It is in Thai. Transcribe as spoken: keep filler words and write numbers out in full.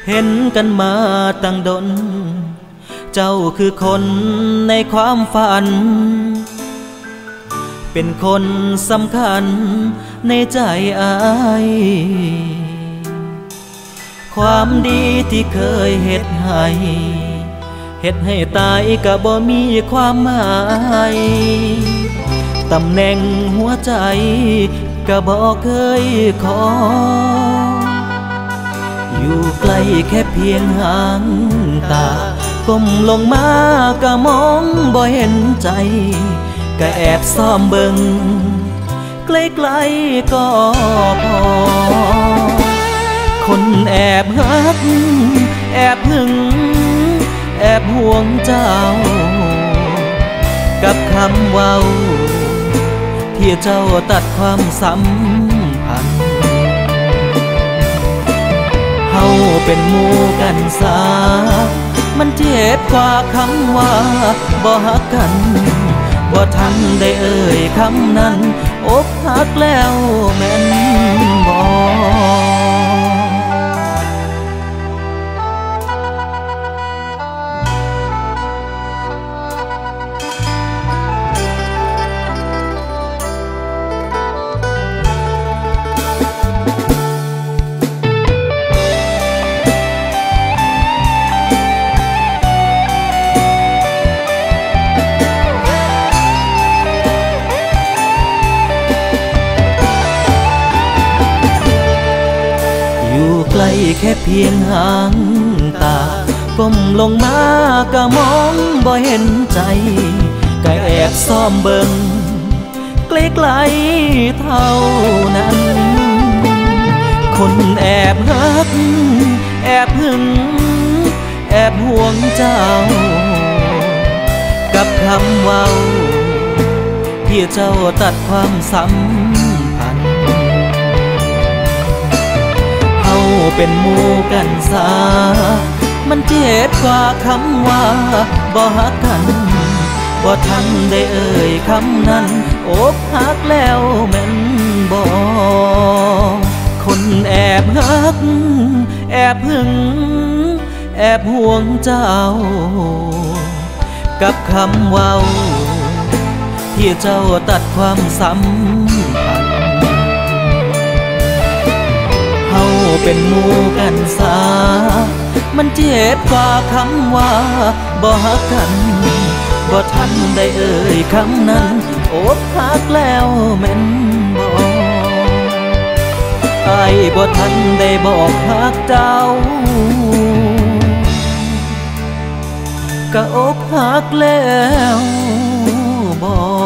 เห็นกันมาตั้งดนเจ้าคือคนในความฝันเป็นคนสำคัญในใจอายความดีที่เคยเฮ็ดให้เฮ็ดให้ตายก็บ่มีความหมายตำแหน่งหัวใจก็บ่เคยขออยู่ใกล้แค่เพียงห่างตาก้มลงมาก็มองบ่เห็นใจก็แอบซ่อมเบิ่งใกล้ๆก็พอคนแอบฮักแอบหึงแอบห่วงเจ้ากับคำเว้าที่เจ้าตัดความสัมพันธ์เฮาเป็นหมู่กันซามันเจ็บกว่าคำว่าบ่ฮักกันบ่ทันได้เอ่ยคำนั้นอกหักแล้วแม่นบ่ใกล้แค่เพียงห่างตาก้มลงมาก็มองบ่เห็นใจก็แอบซ่อมเบิ่งใกล้ๆเท่านั้นคนแอบฮักแอบหึงแอบห่วงเจ้ากับคำเว้าที่เจ้าตัดความสัมพันธ์เป็นหมู่กันซามันเจ็บกว่าคำว่าบ่ฮักกันบ่ทันได้เอ่ยคำนั้นอกหักแล้วแม่นบ่คนแอบฮักแอบหึงแอบห่วงเจ้ากับคำเว้าที่เจ้าตัดความสัมพันธ์เป็นหมู่กันซามันเจ็บกว่าคำว่าบ่ฮักกันบ่ทันได้เอ่ยคำนั้นอกหักแล้วแม่นบ่อ้ายบ่ทันได้บอกฮักเจ้าก็อกหักแล้วบ่